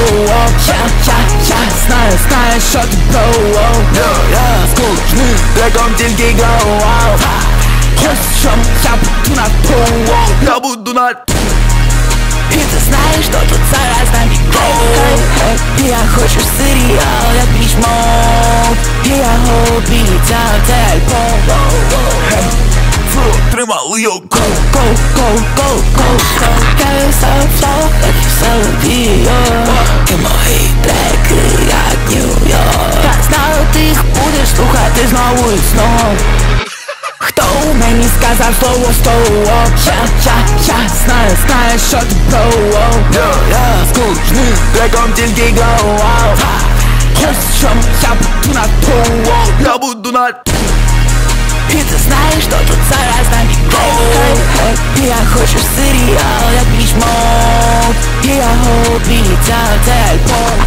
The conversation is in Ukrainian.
слово. Я знаю, що ти броук. З кожним треком тільки go. Ось чому я буду на броук. Я буду на... І ти знаєш, що тут зараз на мікро. Я хочу серіал, як MITCHMODES. Я обіцяв, це альбом. Отримали його. Флоу, як солодіо. І мої треки, як Нью-Йорк. Я знаю, ти їх будеш слухати знову і знову. Хто мені сказав слово, слово? Я знаю, що ти броук. З кожним треком тільки go. Ось чому я буду на броук. Я буду на... І ти знаєш, що тут зараз на мікро. Я хочу серіал, як MITCHMODES. Я обіцяв, це альбом.